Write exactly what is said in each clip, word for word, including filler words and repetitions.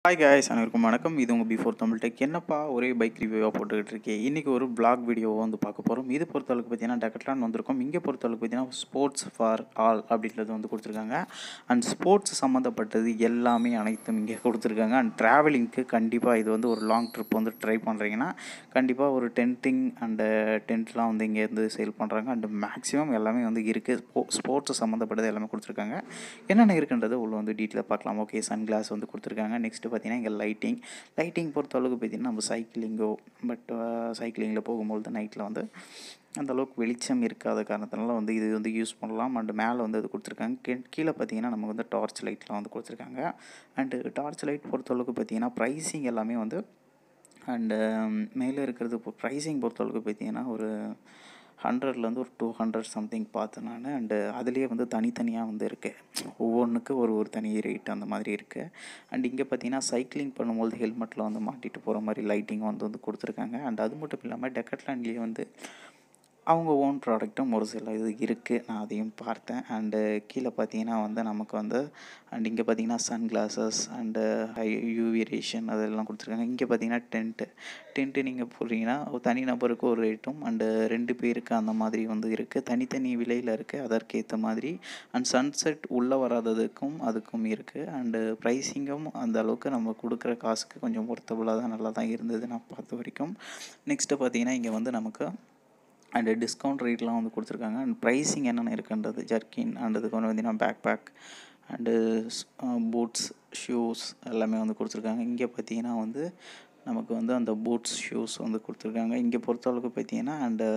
Hi guys, அனைவருக்கும் வணக்கம். இது உங்கள் பிஃபோர் தமிழ் டெக். என்னப்பா ஒரே பைக் ரிவ்யூவாக போட்டுக்கிட்டு இருக்கேன். இன்றைக்கி ஒரு பிளாக் வீடியோவை வந்து பார்க்க போகிறோம். இது பொறுத்தளவுக்கு பார்த்தீங்கன்னா டெக்கட்லான் வந்திருக்கும். இங்கே பொறுத்தளவுக்கு பார்த்தீங்கன்னா ஸ்போர்ட்ஸ் ஃபார் ஆல் அப்படின்றது வந்து கொடுத்துருக்காங்க. அண்ட் ஸ்போர்ட்ஸ் சம்மந்தப்பட்டது எல்லாமே அனைத்தும் இங்கே கொடுத்துருக்காங்க. அண்ட் ட்ராவலிங்க்கு கண்டிப்பாக இது வந்து ஒரு லாங் ட்ரிப் வந்து ட்ரை பண்ணுறீங்கன்னா கண்டிப்பாக ஒரு டென்ட்டிங் அண்டு டென்ட்லாம் வந்து இங்கேருந்து சேல் பண்ணுறாங்க. அண்டு மேக்ஸிமம் எல்லாமே வந்து இருக்குது. ஸ்போ ஸ்போர்ட்ஸ் சம்மந்தப்பட்டது எல்லாமே கொடுத்துருக்காங்க. என்னென்ன இருக்குன்றது உள்ள வந்து டீட்டெயிலாக பார்க்கலாம். ஓகே, சன் கிளாஸ் வந்து கொடுத்துருக்காங்க. நெக்ஸ்ட்டு பார்த்தீங்கன்னா இங்கே லைட்டிங் லைட்டிங் பொறுத்தளவுக்கு பார்த்தீங்கன்னா நம்ம சைக்கிளிங்கோ பட் சைக்கிளிங்கில் போகும்போது நைட்டில் வந்து அந்தளவுக்கு வெளிச்சம் இருக்காத காரணத்தினால வந்து இது வந்து யூஸ் பண்ணலாம். அண்டு மேலே வந்து அது கொடுத்துருக்காங்க. கீ கீழே பார்த்தீங்கன்னா நமக்கு வந்து டார்ச் லைட்லாம் வந்து கொடுத்துருக்காங்க. அண்டு டார்ச் லைட் பொறுத்தளவுக்கு பார்த்தீங்கன்னா ப்ரைஸிங் எல்லாமே வந்து அண்டு மேலே இருக்கிறது இப்போ ப்ரைஸிங் பொறுத்தளவுக்கு பார்த்தீங்கன்னா ஒரு ஹண்ட்ரட்லேருந்து ஒரு டூ ஹண்ட்ரட் சம்திங் பார்த்தேன் நான். அண்டு அதுலேயே வந்து தனித்தனியாக வந்து இருக்குது. ஒவ்வொன்றுக்கு ஒரு ஒரு தனி ரேட் அந்த மாதிரி இருக்குது. அண்ட் இங்கே பார்த்தீங்கன்னா சைக்கிளிங் பண்ணும்போது ஹெல்மெட்டில் வந்து மாட்டிட்டு போகிற மாதிரி லைட்டிங் வந்து வந்து கொடுத்துருக்காங்க. அண்ட் அது மட்டும் இல்லாமல் டெக்கட்லான்லேயே வந்து அவங்க ஓன் ப்ராடக்ட்டும் ஒரு சில இது இருக்குது. நான் அதையும் பார்த்தேன். அண்டு கீழே பார்த்தீங்கன்னா வந்து நமக்கு வந்து அண்ட் இங்கே பார்த்தீங்கன்னா sun glasses and high UV ration அதெல்லாம் கொடுத்துருக்காங்க. இங்கே பார்த்தீங்கன்னா டென்ட்டு டென்ட்டு நீங்கள் போடுறீங்கன்னா தனி நபருக்கு ஒரு ரேட்டும் அண்டு ரெண்டு பேருக்கு அந்த மாதிரி வந்து இருக்குது. தனித்தனி விலையில் இருக்குது அதற்கேற்ற மாதிரி. அண்ட் சன்செட் உள்ளே வராததுக்கும் அதுக்கும் இருக்குது. அண்டு ப்ரைஸிங்கும் அந்த அளவுக்கு நம்ம கொடுக்குற காசுக்கு கொஞ்சம் ஒர்த்தபுளாக தான் நல்லா தான் இருந்தது நான் பார்த்த வரைக்கும். நெக்ஸ்ட்டு பார்த்தீங்கன்னா இங்கே வந்து நமக்கு அண்டு டிஸ்கவுண்ட் ரேட்லாம் வந்து கொடுத்துருக்காங்க. அண்ட் ப்ரைஸிங் என்னென்ன இருக்குன்றது ஜர்க்கின் அண்ட் அதுக்கு வந்து பார்த்திங்கன்னா backpack and boots shoes எல்லாமே வந்து கொடுத்துருக்காங்க. இங்கே பார்த்தீங்கன்னா வந்து நமக்கு வந்து அந்த பூட்ஸ் ஷூஸ் வந்து கொடுத்துருக்காங்க. இங்கே பொறுத்தளவுக்கு பார்த்தீங்கன்னா அண்டு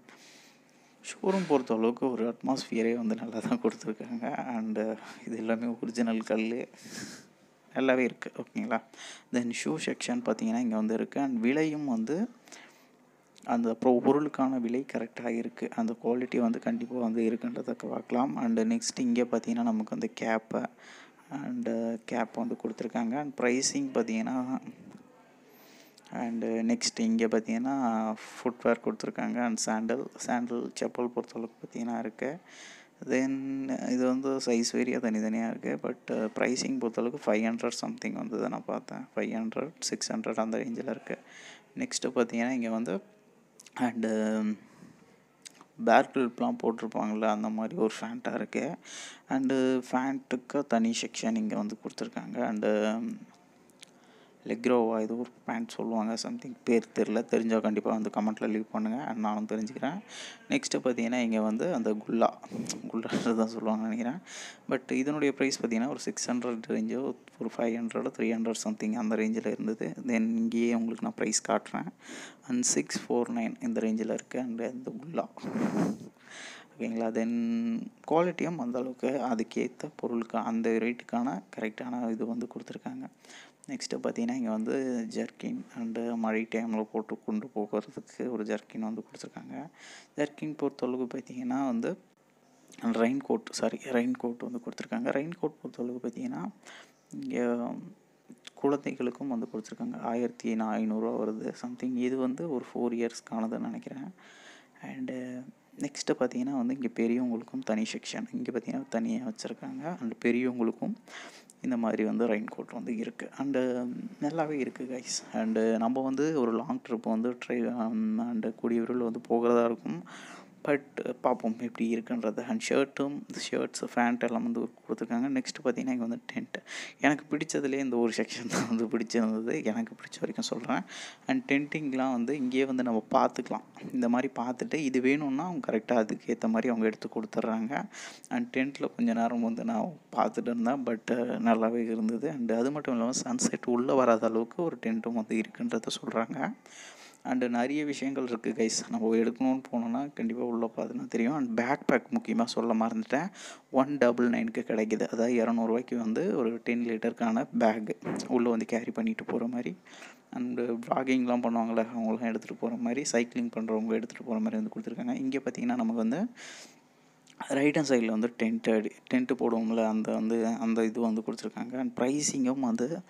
ஷோரூம் பொறுத்தளவுக்கு ஒரு அட்மாஸ்ஃபியரே வந்து நல்லா தான் கொடுத்துருக்காங்க. அண்டு இது எல்லாமே ஒரிஜினல் கல் நல்லாவே இருக்குது. ஓகேங்களா. தென் ஷூ செக்ஷன் பார்த்தீங்கன்னா இங்கே வந்து இருக்குது. அண்ட் விலையும் வந்து அந்த ப்ரோ பொருளுக்கான விலை கரெக்டாக இருக்குது. அந்த குவாலிட்டி வந்து கண்டிப்பாக வந்து இருக்குன்றதை பார்க்கலாம். அண்டு நெக்ஸ்ட் இங்கே பார்த்தீங்கன்னா நமக்கு வந்து கேப்பு அண்டு கேப் வந்து கொடுத்துருக்காங்க. அண்ட் ப்ரைஸிங் பார்த்தீங்கன்னா அண்டு நெக்ஸ்ட் இங்கே பார்த்தீங்கன்னா ஃபுட்வேர் கொடுத்துருக்காங்க. அண்ட் சாண்டல் சாண்டல் செப்பல் பொறுத்தளவுக்கு பார்த்தீங்கன்னா இருக்குது. தென் இது வந்து சைஸ் வேரியாக தனித்தனியாக இருக்குது. பட் ப்ரைஸிங் பொறுத்தளவுக்கு ஃபைவ் ஹண்ட்ரட் சம்திங் வந்து நான் பார்த்தேன். ஃபைவ் ஹண்ட்ரட் சிக்ஸ் ஹண்ட்ரட் அந்த ரேஞ்சில் இருக்குது. நெக்ஸ்ட்டு பார்த்தீங்கன்னா இங்கே வந்து அண்டு பேர் கிளிப்லாம் போட்டிருப்பாங்கள்ல அந்த மாதிரி ஒரு ஃபேண்ட்டாக இருக்குது. அண்டு ஃபேண்ட்டுக்கு தனி செக்ஷன் இங்கே வந்து கொடுத்துருக்காங்க. அண்டு லெக்ரோவா இது ஒரு பேண்ட் சொல்லுவாங்க, சம்திங் பேர் தெரில, தெரிஞ்சால் கண்டிப்பாக வந்து கமெண்ட்டில் லீவ் பண்ணுங்கள். அண்ட் நானும் தெரிஞ்சுக்கிறேன். நெக்ஸ்ட்டு பார்த்தீங்கன்னா இங்கே வந்து அந்த குல்லா குல்லா தான் சொல்லுவாங்கன்னு நினைக்கிறேன். பட் இதனுடைய ப்ரைஸ் பார்த்தீங்கன்னா ஒரு சிக்ஸ் ஹண்ட்ரட் ரேஞ்சோ ஒரு five hundred three hundred something அந்த ரேஞ்சில் இருந்தது. தென் இங்கேயே உங்களுக்கு நான் ப்ரைஸ் காட்டுறேன். அண்ட் சிக்ஸ் ஃபோர் நைன் இந்த ரேஞ்சில் இருக்குது. அண்ட் இந்த குல்லா ஓகேங்களா. தென் குவாலிட்டியும் அந்தளவுக்கு அதுக்கேற்ற பொருளுக்கு அந்த ரேட்டுக்கான கரெக்டான இது வந்து கொடுத்துருக்காங்க. நெக்ஸ்ட்டு பார்த்தீங்கன்னா இங்கே வந்து ஜர்க்கின் அண்டு மழை டைமில் போட்டு கொண்டு போகிறதுக்கு ஒரு ஜர்க்கின் வந்து கொடுத்துருக்காங்க. ஜர்க்கின் பொறுத்தளவுக்கு பார்த்தீங்கன்னா வந்து rain coat sorry rain coat வந்து கொடுத்துருக்காங்க. ரெயின் கோட் பொறுத்தளவுக்கு பார்த்தீங்கன்னா இங்கே குழந்தைகளுக்கும் வந்து கொடுத்துருக்காங்க. ஆயிரத்தி ஐநூறுரூவா வருது சம்திங். இது வந்து ஒரு ஃபோர் இயர்ஸ்க்கானதுன்னு நினைக்கிறேன். அண்டு நெக்ஸ்ட்டு பார்த்தீங்கன்னா வந்து இங்கே பெரியவங்களுக்கும் தனி செக்ஷன் இங்கே பார்த்தீங்கன்னா தனியாக வச்சுருக்காங்க. அண்டு பெரியவங்களுக்கும் இந்த மாதிரி வந்து ரெயின் கோட் வந்து இருக்குது. அண்டு நல்லாவே இருக்குது கைஸ். அண்டு நம்ம வந்து ஒரு லாங் ட்ரிப் வந்து ட்ரை அண்டு கூடிய விரைவில் வந்து போகிறதா இருக்கும். பட் பார்ப்போம் எப்படி இருக்குன்றது. அண்ட் ஷர்ட்டும் ஷர்ட்ஸு ஃபேண்ட் எல்லாம் வந்து கொடுத்துருக்காங்க. நெக்ஸ்ட்டு பார்த்தீங்கன்னா இங்கே வந்து டென்ட்டு எனக்கு பிடிச்சதுலேயே இந்த ஒரு செக்ஷன் தான் வந்து பிடிச்சிருந்தது. எனக்கு பிடிச்ச வரைக்கும் சொல்கிறேன். அண்ட் டென்ட்டிங்லாம் வந்து இங்கேயே வந்து நம்ம பார்த்துக்கலாம். இந்த மாதிரி பார்த்துட்டு இது வேணும்னா அவங்க கரெக்டாக அதுக்கு ஏற்ற மாதிரி அவங்க எடுத்து கொடுத்துட்றாங்க. அண்ட் டென்ட்டில் கொஞ்சம் நேரம் வந்து நான் பார்த்துட்டு இருந்தேன். பட் நல்லாவே இருந்தது. அண்டு அது மட்டும் இல்லாமல் சன்செட் உள்ளே வராத அளவுக்கு ஒரு டென்ட்டும் வந்து இருக்குன்றத சொல்கிறாங்க. அண்டு நிறைய விஷயங்கள் இருக்குது கைஸ். நம்ம எடுக்கணும்னு போனோன்னா கண்டிப்பாக உள்ளே பார்த்தோன்னா தெரியும். அண்ட் பேக் பேக் முக்கியமாக சொல்ல மறந்துட்டேன். ஒன் டபுள் நைனுக்கு கிடைக்கிது. அதாவது இரநூறுவாய்க்கு வந்து ஒரு டென் லிட்டருக்கான பேக்கு உள்ளே வந்து கேரி பண்ணிட்டு போகிற மாதிரி. அண்டு வ்ளாகிங்லாம் பண்ணுவாங்கள்ல அவங்களாம் எடுத்துகிட்டு போகிற மாதிரி, சைக்கிளிங் பண்ணுறவங்க எடுத்துகிட்டு போகிற மாதிரி வந்து கொடுத்துருக்காங்க. இங்கே பார்த்திங்கன்னா நமக்கு வந்து ரைட் ஹேண்ட் சைடில் வந்து டென்ட்டு அடி டென்ட்டு போடுவோம்ல அந்த வந்து அந்த இது வந்து கொடுத்துருக்காங்க. அண்ட் ப்ரைஸிங்கும் வந்து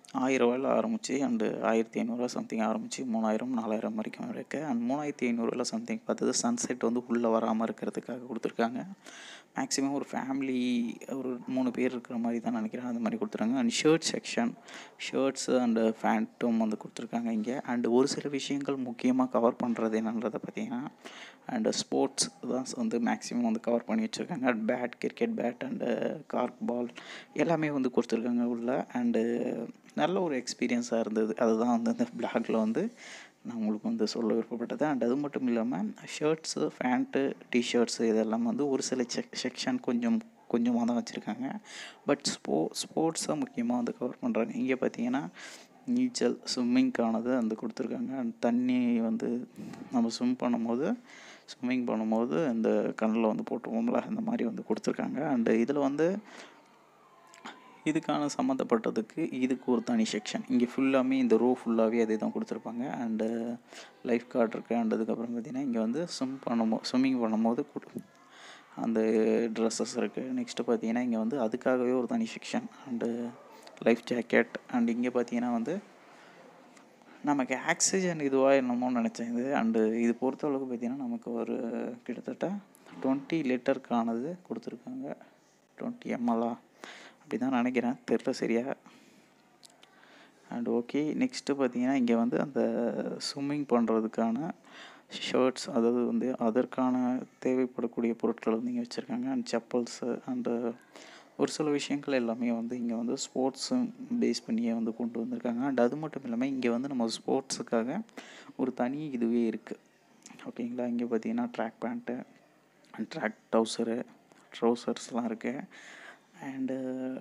ஆயிரம் ரூபாயில் ஆரம்பிச்சு அண்டு ஆயிரத்தி ஐநூறுரூவா சம்திங் ஆரம்பிச்சு மூணாயிரம் நாலாயிரம் வரைக்கும் இருக்குது. அண்ட் மூணாயிரத்தி ஐநூறுரூவாயில் சம்திங் பார்த்தது சன்செட் வந்து உள்ளே வராமல் இருக்கிறதுக்காக கொடுத்துருக்காங்க. மேக்ஸிமம் ஒரு ஃபேமிலி ஒரு மூணு பேர் இருக்கிற மாதிரி தான் நினைக்கிறேன், அந்த மாதிரி கொடுத்துருக்காங்க. And shirt section, shirts and ஃபேண்ட்டும் வந்து கொடுத்துருக்காங்க இங்கே. அண்டு ஒரு சில விஷயங்கள் முக்கியமாக கவர் பண்ணுறது என்னன்றதை பார்த்தீங்கன்னா அண்டு ஸ்போர்ட்ஸ் தான் வந்து மேக்ஸிமம் வந்து கவர் பண்ணி வச்சுருக்காங்க. Bat, cricket bat and cork ball எல்லாமே வந்து கொடுத்துருக்காங்க உள்ள. அண்டு நல்ல ஒரு எக்ஸ்பீரியன்ஸாக இருந்தது. அதுதான் வந்து அந்த பிளாகில் வந்து நான் உங்களுக்கு வந்து சொல்ல விருப்பப்பட்டது. அண்ட் அது மட்டும் இல்லாமல் ஷர்ட்ஸு, ஃபேண்ட்டு, டிஷர்ட்ஸு இதெல்லாம் வந்து ஒரு சில செக் செக்ஷன் கொஞ்சம் கொஞ்சமாக தான் வச்சுருக்காங்க. பட் ஸ்போ ஸ்போர்ட்ஸை முக்கியமாக வந்து கவர் பண்ணுறாங்க. இங்கே பார்த்தீங்கன்னா நீச்சல், ஸ்விம்மிங்க்கானது வந்து கொடுத்துருக்காங்க. அண்ட் தண்ணி வந்து நம்ம ஸ்விம் பண்ணும்போது ஸ்விம்மிங் பண்ணும்போது இந்த கண்ணில் வந்து போட்டுருவோம்ல, அந்த மாதிரி வந்து கொடுத்துருக்காங்க. அண்டு இதில் வந்து இதுக்கான சம்மந்தப்பட்டதுக்கு இதுக்கு ஒரு தனி செக்ஷன். இங்கே ஃபுல்லாமே இந்த ரோ ஃபுல்லாகவே அதே தான் கொடுத்துருப்பாங்க. அண்டு லைஃப் கார்டு இருக்குது. அண்ட் அதுக்கப்புறம் பார்த்திங்கன்னா இங்கே வந்து ஸ்விம் பண்ணும்போது ஸ்விம்மிங் பண்ணும்போது அந்த ட்ரெஸ்ஸஸ் இருக்குது. நெக்ஸ்ட்டு பார்த்திங்கன்னா இங்கே வந்து அதுக்காகவே ஒரு தனி section. And life jacket. And இங்கே பார்த்திங்கன்னா வந்து நமக்கு ஆக்சிஜன் இதுவாக என்னமோன்னு நினச்சேன் இது. அண்டு இது பொறுத்தளவுக்கு பார்த்திங்கன்னா நமக்கு ஒரு கிட்டத்தட்ட டுவெண்ட்டி லிட்டருக்கானது கொடுத்துருக்காங்க. டுவெண்ட்டி எம்எல்லா அப்படி தான் நினைக்கிறேன், தெரில சரியா. அண்ட் ஓகே, நெக்ஸ்ட்டு பார்த்திங்கன்னா இங்கே வந்து அந்த ஸ்விம்மிங் பண்ணுறதுக்கான ஷர்ட்ஸ், அதாவது வந்து அதற்கான தேவைப்படக்கூடிய பொருட்கள் வந்து இங்கே வச்சுருக்காங்க. அண்ட் செப்பல்ஸு அண்டு ஒரு சில விஷயங்கள் எல்லாமே வந்து இங்கே வந்து ஸ்போர்ட்ஸும் பேஸ் பண்ணியே வந்து கொண்டு வந்திருக்காங்க. அண்ட் அது மட்டும் இல்லாமல் இங்கே வந்து நம்ம ஸ்போர்ட்ஸுக்காக ஒரு தனி இதுவே இருக்குது, ஓகேங்களா. இங்கே பார்த்திங்கன்னா track pant and track trouser ட்ரௌசர்ஸ்லாம் இருக்குது. அண்டு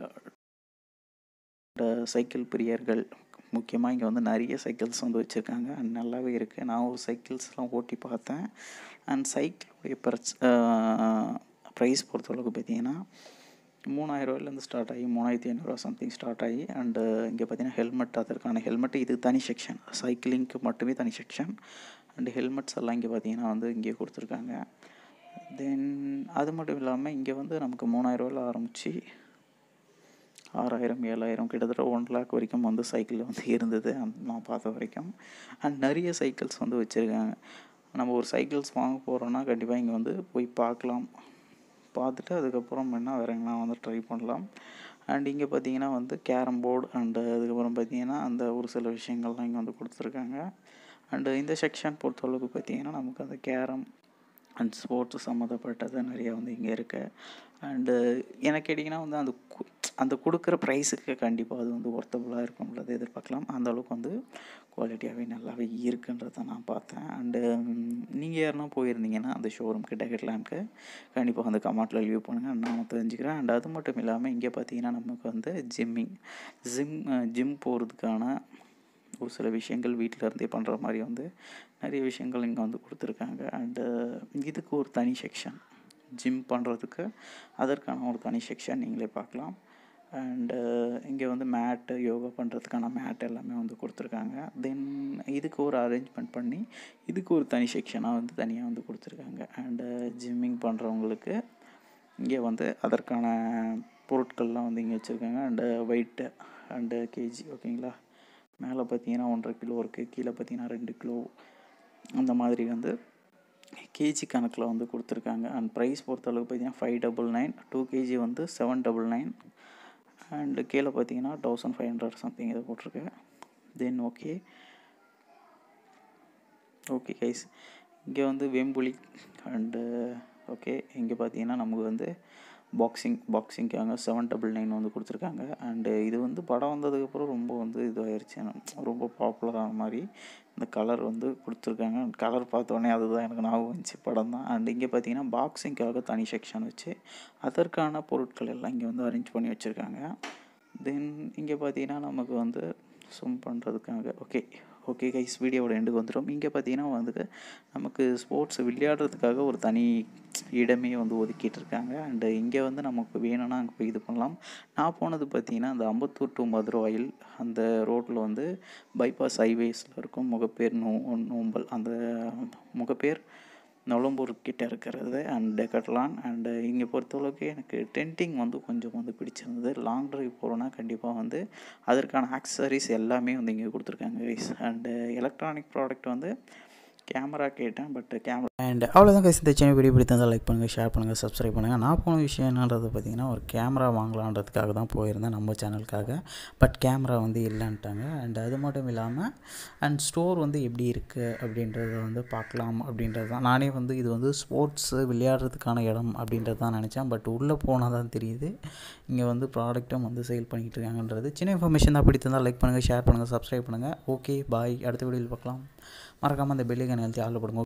சைக்கிள் பிரியர்கள் முக்கியமாக இங்கே வந்து நிறைய சைக்கிள்ஸ் வந்து வச்சுருக்காங்க. அண்ட் நல்லாவே இருக்குது. நான் ஒரு சைக்கிள்ஸ்லாம் ஓட்டி பார்த்தேன். அண்ட் சைக்கிளுடைய ப்ரைஸ் ப்ரைஸ் பொறுத்தளவுக்கு பார்த்தீங்கன்னா மூணாயிரம் ரூபாயிலேருந்து ஸ்டார்ட் ஆகி மூணாயிரத்தி ஐநூறுரூவா சம்திங் ஸ்டார்ட் ஆகி. அண்டு இங்கே பார்த்தீங்கன்னா ஹெல்மெட், அதற்கான ஹெல்மெட்டு இது தனி செக்ஷன், சைக்கிளிங்க்கு மட்டுமே தனி செக்ஷன். அண்டு ஹெல்மெட்ஸ் எல்லாம் இங்கே பார்த்தீங்கன்னா வந்து இங்கே கொடுத்துருக்காங்க. தென் அது மட்டும் இல்லாமல் இங்கே வந்து நமக்கு மூணாயிரம் ரூபாயில் ஆரம்பித்து ஆறாயிரம் ஏழாயிரம் கிட்டத்தட்ட ஒன் லேக் வரைக்கும் வந்து சைக்கிள் வந்து இருந்தது நான் பார்த்த வரைக்கும். அண்ட் நிறைய சைக்கிள்ஸ் வந்து வச்சுருக்காங்க. நம்ம ஒரு சைக்கிள்ஸ் வாங்க போகிறோன்னா கண்டிப்பாக இங்கே வந்து போய் பார்க்கலாம், பார்த்துட்டு அதுக்கப்புறம் வேணால் வேறு எங்கன்னா வந்து ட்ரை பண்ணலாம். அண்ட் இங்கே பார்த்தீங்கன்னா வந்து கேரம் போர்டு அண்டு அதுக்கப்புறம் பார்த்தீங்கன்னா அந்த ஒரு சில விஷயங்கள்லாம் இங்கே வந்து கொடுத்துருக்காங்க. அண்டு இந்த செக்ஷன் பொறுத்தளவுக்கு பார்த்தீங்கன்னா நமக்கு அந்த கேரம் அண்ட் ஸ்போர்ட்ஸ் சம்மந்தப்பட்டது நிறையா வந்து இங்கே இருக்குது. அண்டு எனக்கு கேட்டிங்கன்னா வந்து அந்த அந்த கொடுக்குற ப்ரைஸுக்கு கண்டிப்பாக அது வந்து ஒர்த்தபுளாக இருக்கும்ன்றது எதிர்பார்க்கலாம். அந்தளவுக்கு வந்து குவாலிட்டியாகவே நல்லாவே இருக்குன்றதை நான் பார்த்தேன். அண்டு நீங்கள் யாருன்னா போயிருந்தீங்கன்னா அந்த ஷோரூம்க்கு டெக்கத்லானுக்கு கண்டிப்பாக வந்து கமெண்ட்டில் ரிவ்யூ பண்ணுங்கள், நான் தெரிஞ்சுக்கிறேன். அண்ட் அது மட்டும் இல்லாமல் இங்கே பார்த்தீங்கன்னா நமக்கு வந்து ஜிம்மிங் ஜிம் ஜிம் போகிறதுக்கான ஒரு சில விஷயங்கள் வீட்டில் இருந்தே பண்ணுற மாதிரி வந்து நிறைய விஷயங்கள் இங்கே வந்து கொடுத்துருக்காங்க. அண்டு இதுக்கு ஒரு தனி செக்ஷன், ஜிம் பண்ணுறதுக்கு அதற்கான ஒரு தனி செக்ஷன் நீங்களே பார்க்கலாம். அண்டு இங்கே வந்து மேட்டு, யோகா பண்ணுறதுக்கான மேட் எல்லாமே வந்து கொடுத்துருக்காங்க. தென் இதுக்கு ஒரு அரேஞ்ச்மெண்ட் பண்ணி இதுக்கு ஒரு தனி செக்ஷனாக வந்து தனியாக வந்து கொடுத்துருக்காங்க. அண்டு ஜிம்மிங் பண்ணுறவங்களுக்கு இங்கே வந்து அதற்கான பொருட்கள்லாம் வந்து இங்கே வச்சுருக்காங்க. அண்டு வெயிட்டு அண்டு கேஜி, ஓகேங்களா. மேலே பார்த்தீங்கன்னா ஒன்றரை கிலோ இருக்குது, கீழே பார்த்தீங்கன்னா ரெண்டு கிலோ அந்த மாதிரி வந்து கேஜி கணக்கில் வந்து கொடுத்துருக்காங்க. அண்ட் ப்ரைஸ் பொறுத்தளவுக்கு பார்த்தீங்கன்னா five double nine two KG வந்து செவன் டபுள் நைன் அண்டு கீழே பார்த்தீங்கன்னா தௌசண்ட் ஃபைவ் ஹண்ட்ரட் சம்திங் இதை போட்டிருக்கு. தென் ஓகே ஓகே கைஸ், இங்கே வந்து வேம்புலி அண்டு ஓகே இங்கே பார்த்தீங்கன்னா நமக்கு வந்து பாக்ஸிங் பாக்ஸிங்காக செவன் டபுள் நைன் வந்து கொடுத்துருக்காங்க. அண்டு இது வந்து படம் வந்ததுக்கப்புறம் ரொம்ப வந்து இதுவாகிடுச்சு, ரொம்ப பாப்புலரான மாதிரி இந்த கலர் வந்து கொடுத்துருக்காங்க. கலர் பார்த்தோன்னே அதுதான் எனக்கு ஞாபகம் வந்துச்சு, படம் தான். அண்ட் இங்கே பார்த்தீங்கன்னா பாக்ஸிங்காக தனி செக்ஷன் வச்சு அதற்கான பொருட்கள் எல்லாம் இங்கே வந்து அரேஞ்ச் பண்ணி வச்சுருக்காங்க. தென் இங்கே பார்த்தீங்கன்னா நமக்கு வந்து ஸ்விம் பண்ணுறதுக்காக ஓகே ஓகே கைஸ், வீடியோவோட எண்டுக்கு வந்துடும். இங்கே பார்த்தீங்கன்னா வந்து நமக்கு ஸ்போர்ட்ஸ் விளையாடுறதுக்காக ஒரு தனி இடமே வந்து ஒதுக்கிட்டு இருக்காங்க. அண்டு இங்கே வந்து நமக்கு வேணும்னா அங்கே போய் இது பண்ணலாம். நான் போனது பார்த்தீங்கன்னா அந்த அம்பத்தூர் டு மதுராயில் அந்த ரோட்டில் வந்து பைபாஸ் ஹைவேஸில் இருக்கும் முகப்பேர் நோ நோம்பல் அந்த முகப்பேர் நுளம்பூர் கிட்ட இருக்கிறது அண்ட் டெக்கட்லான். அண்டு இங்கே பொறுத்தளவுக்கு எனக்கு டென்ட்டிங் வந்து கொஞ்சம் வந்து பிடிச்சிருந்தது. லாங் ட்ரைவ் போகிறோன்னா கண்டிப்பாக வந்து அதற்கான ஆக்சசரிஸ் எல்லாமே வந்து இங்கே கொடுத்துருக்காங்க கைஸ். அண்டு எலக்ட்ரானிக் ப்ராடக்ட் வந்து கேமரா கேட்டேன், பட் கேமரா அண்ட் அவ்வளோதான் கைஸ். இந்த சின்ன வீடியோ பிடித்திருந்தால் லைக் பண்ணுங்கள், ஷேர் பண்ணுங்கள், சப்ஸ்கிரைப் பண்ணுங்கள். நான் போன விஷயம் என்னன்றது பார்த்திங்கன்னா, ஒரு கேமரா வாங்கலான்றதுக்காக தான் போயிருந்தேன் நம்ம சேனலுக்காக. பட் கேமரா வந்து இல்லைன்ட்டாங்க. அண்ட் அது மட்டும் இல்லாமல் அண்ட் ஸ்டோர் வந்து எப்படி இருக்குது அப்படின்றத வந்து பார்க்கலாம் அப்படின்றது தான். நானே வந்து இது வந்து ஸ்போர்ட்ஸு விளையாடுறதுக்கான இடம் அப்படின்றது தான் நினச்சேன். பட் உள்ளே போனால் தான் தெரியுது இங்கே வந்து ப்ராடக்ட்டும் வந்து சேல் பண்ணிகிட்டு இருக்காங்கன்றது. சின்ன இன்ஃபர்மேஷன் தான் பிடித்திருந்தால் லைக் பண்ணுங்கள், ஷேர் பண்ணுங்கள், சப்ஸ்கிரைப் பண்ணுங்கள். Okay bye. அடுத்த வீடியோவில் பார்க்கலாம். மறக்காமல் அந்த பெல்லைக்கான எழுதி ஆள் போடுங்க.